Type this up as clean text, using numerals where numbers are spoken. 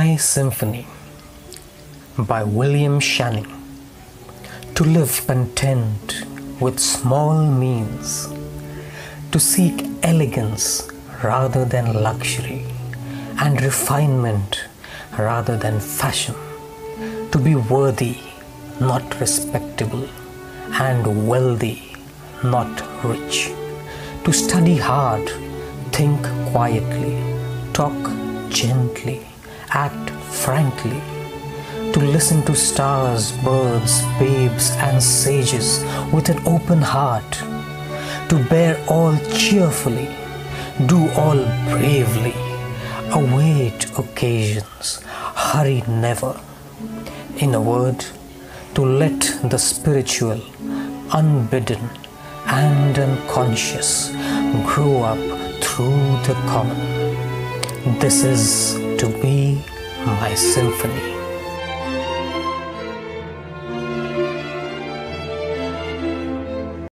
My Symphony by William Channing. To live content with small means, to seek elegance rather than luxury, and refinement rather than fashion, to be worthy, not respectable, and wealthy, not rich, to study hard, think quietly, talk gently, act frankly, to listen to stars, birds, babes, and sages with an open heart, to bear all cheerfully, do all bravely, await occasions, hurry never. In a word, to let the spiritual, unbidden, and unconscious grow up through the common. This is to be my symphony.